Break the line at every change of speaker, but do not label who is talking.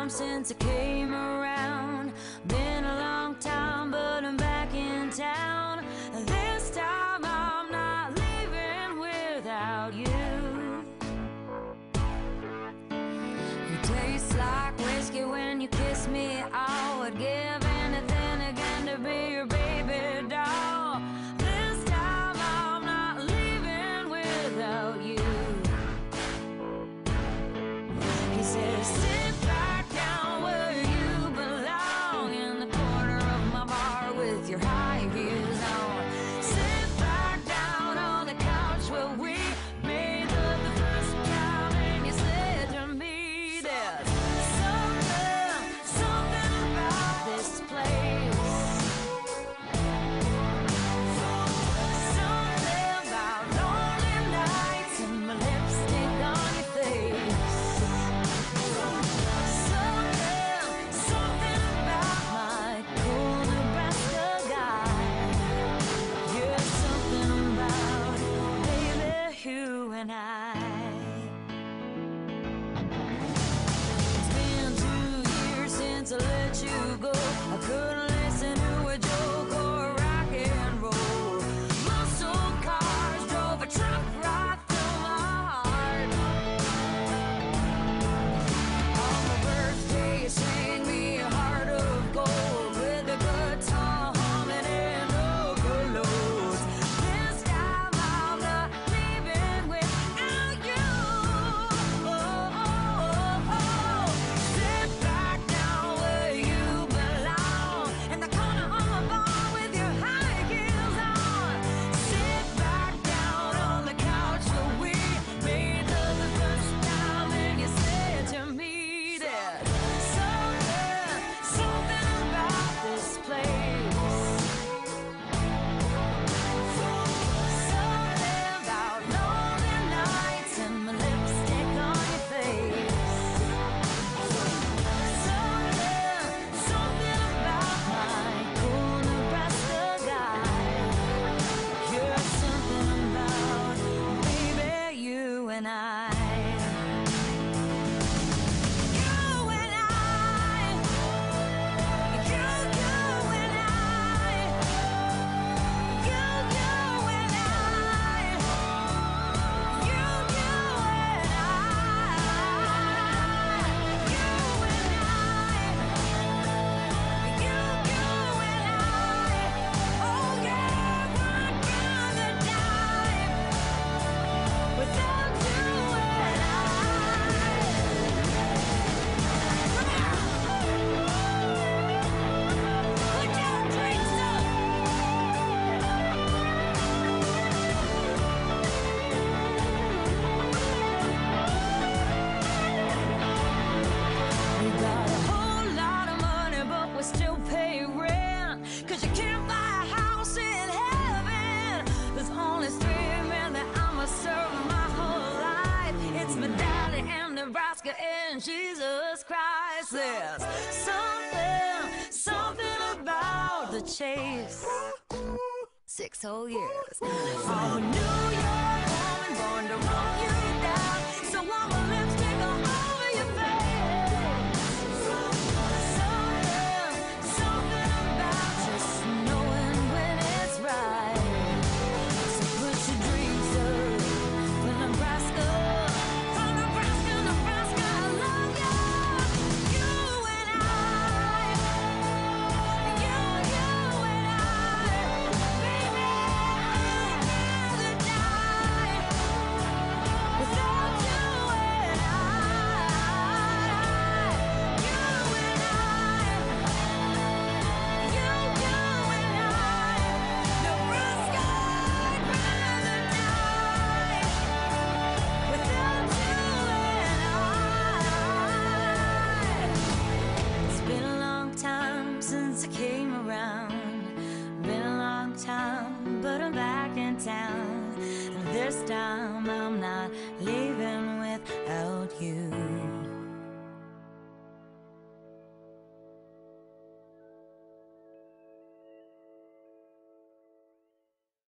time since I came around. Been a long time, but I'm back in town. This time I'm not leaving without you. You taste like whiskey when you kiss me. I would give anything again to be your baby doll. This time I'm not leaving without you. He says, sit back down where you belong, in the corner of my bar with your high heels on. Sit back down on the couch where we made love the first time, and you said to me, there's something about this place. Something about lonely nights and my lipstick on your face. Something about my cool Nebraska guy. Yeah, something about, baby, you and I. It's been 2 years since I let you go. I couldn't listen to a joke or rock and roll. Muscle cars drove a truck right through my heart. On my birthday, you sang me a heart of gold with a guitar humming and no pillows. This time I'm not leaving without you. Sit back down where you belong, in the corner of my bar with your high heels on. Sit back down on the couch where we made love the first time, and you said to me that something about this place. Something about lonely nights and my lipstick on your face. Something about my cool Nebraska guy. You're something about, baby, you and I. You and I. You and I. You and I. You and I. You and I. You and I. Oh yeah, we're gonna die without you and I. Come on, put your drinks up. We got a whole lot of money, but we still pay rent. 'Cause you can't buy a house in heaven. There's only 3 men that I'ma serve my whole life. It's my daddy and Nebraska and Jesus Christ. There's something about the chase. 6 whole years. I'm a New York woman born to run you down. So I'm a lipstick all over your face.